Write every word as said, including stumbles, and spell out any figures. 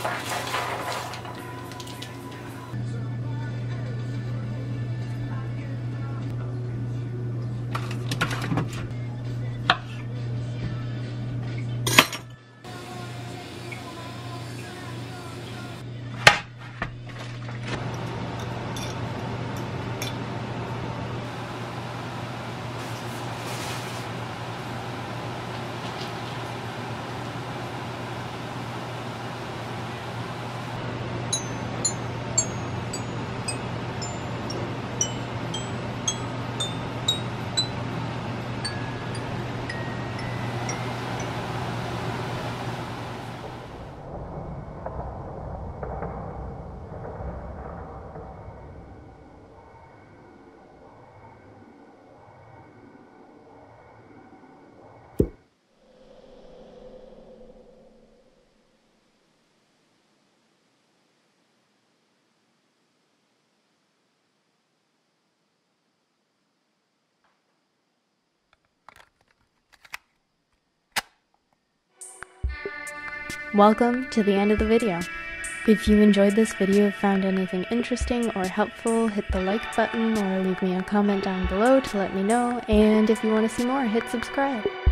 Welcome to the end of the video. If you enjoyed this video, found anything interesting or helpful, hit the like button or leave me a comment down below to let me know, and if you want to see more, hit subscribe.